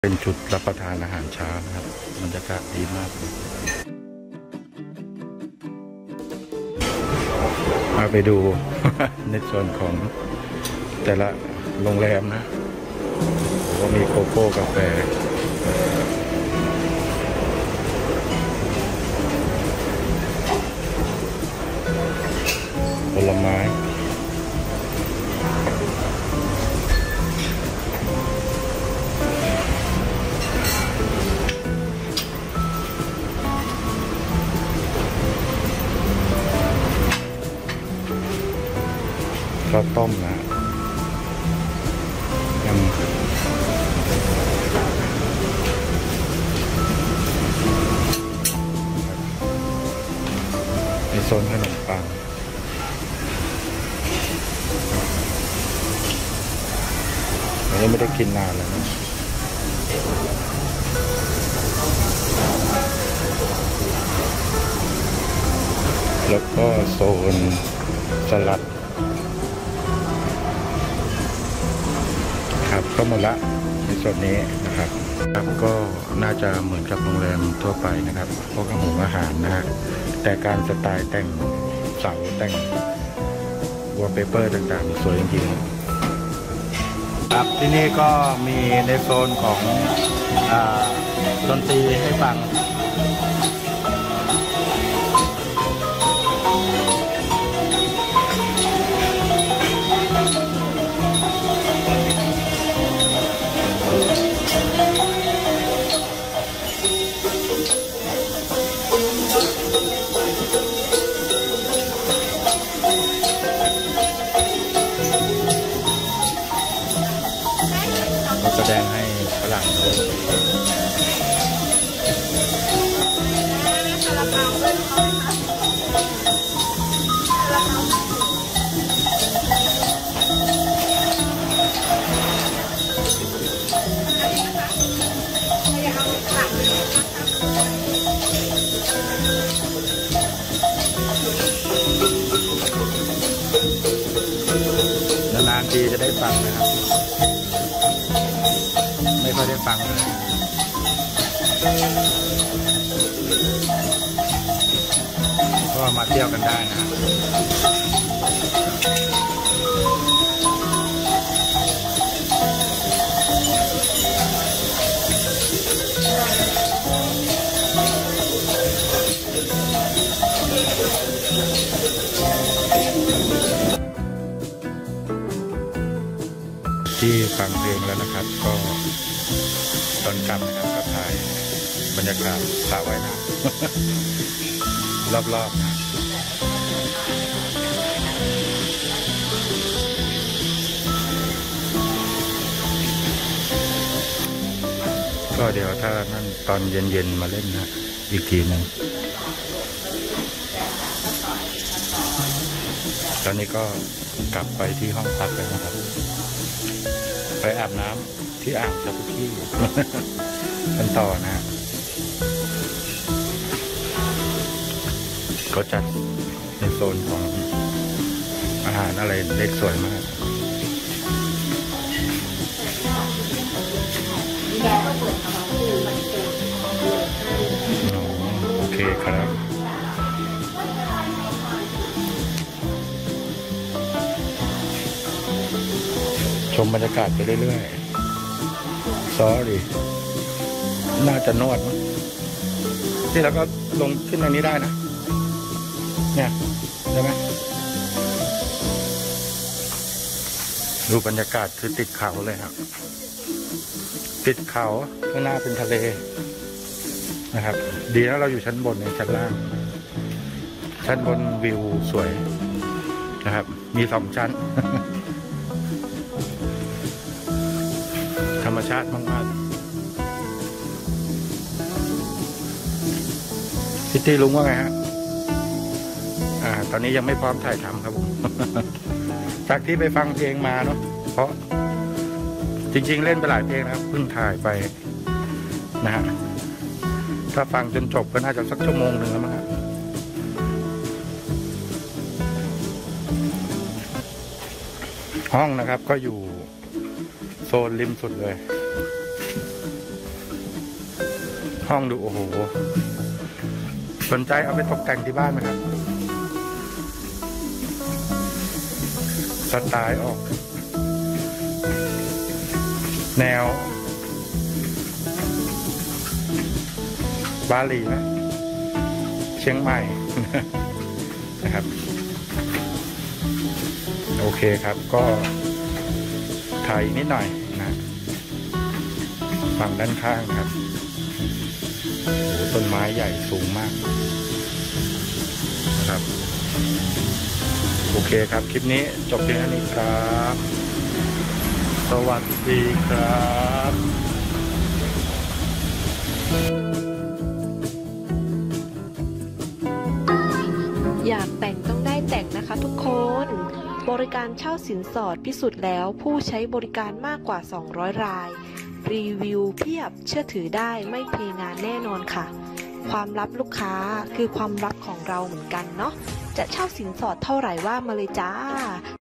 เป็นจุดรับประทานอาหารเช้านะครับบรรยากาศดีมากมาไปดู ในส่วนของแต่ละโรงแรมนะว่ามีโกโก้กาแฟผลไม้ข้าวต้มนะในโซนขนมปังอันนี้ไม่ได้กินนานแล้วนะแล้วก็โซนสลัดครับก็หมดละในส่วนนี้นะครับก็น่าจะเหมือนกับโรงแรมทั่วไปนะครับพวกอาหารนะฮะแต่การสไตล์แต่งเสาแต่งวอลเปเปอร์ต่างๆสวยจริงๆครับที่นี่ก็มีในโซนของดนตรีให้ฟังแสดงให้ฝรั่งดูนานๆทีจะได้ฟังนะครับไม่ค่อยได้ฟังเลยก็มาเที่ยวกันได้นะที่ฟังเพลงแล้วนะครับก็ตอนกลับนะครับก็ถ่ายบรรยากาศสระว่ายน้ำรอบๆนะก็เดี๋ยวถ้านั่นตอนเย็นๆมาเล่นนะอีกทีหนึ่งตอนนี้ก็กลับไปที่ห้องพักเลยนะครับไปอาบน้ำที่อ่างจับกี้กันต่อนะก็จัดในโซนของอาหารอะไรเล็กสวยมากโอเคครับชมบรรยากาศไปเรื่อยๆsorry น่าจะนวดมั้งที่แล้วก็ลงขึ้นอันนี้ได้นะเนี่ยได้ไหมดูบรรยากาศคือติดเขาเลยครับติดเขาข้างหน้าเป็นทะเลนะครับดีแล้วเราอยู่ชั้นบนในชั้นล่างชั้นบนวิวสวยนะครับมี2 ชั้น ธรรมชาติมากๆพิตตี้ลุงว่าไงฮะตอนนี้ยังไม่พร้อมถ่ายทำครับผม จากที่ไปฟังเพลงมาเนาะเพราะจริงๆเล่นไปหลายเพลงนะครับเพิ่งถ่ายไปนะฮะถ้าฟังจนจบก็น่าจะสัก1 ชั่วโมงแล้วมั้งครับห้องนะครับก็อยู่โซนริมสุดเลยห้องดูโอ้โหสนใจเอาไปตกแต่งที่บ้านไหมครับสไตล์ออกแนวบาหลีนะเชียงใหม่ นะครับโอเคครับก็ถ่ายนิดหน่อยนะฝั่งด้านข้างครับโอ้ต้นไม้ใหญ่สูงมากนะครับโอเคครับคลิปนี้จบเพียงเท่านี้ครับสวัสดีครับอยากแต่งต้องได้แต่งนะคะทุกคนบริการเช่าสินสอดพิสูจน์แล้วผู้ใช้บริการมากกว่า200รายรีวิวเพียบเชื่อถือได้ไม่เพงานแน่นอนค่ะความลับลูกค้าคือความลับของเราเหมือนกันเนาะจะเช่าสินสอดเท่าไหร่ว่ามาเลยจ้า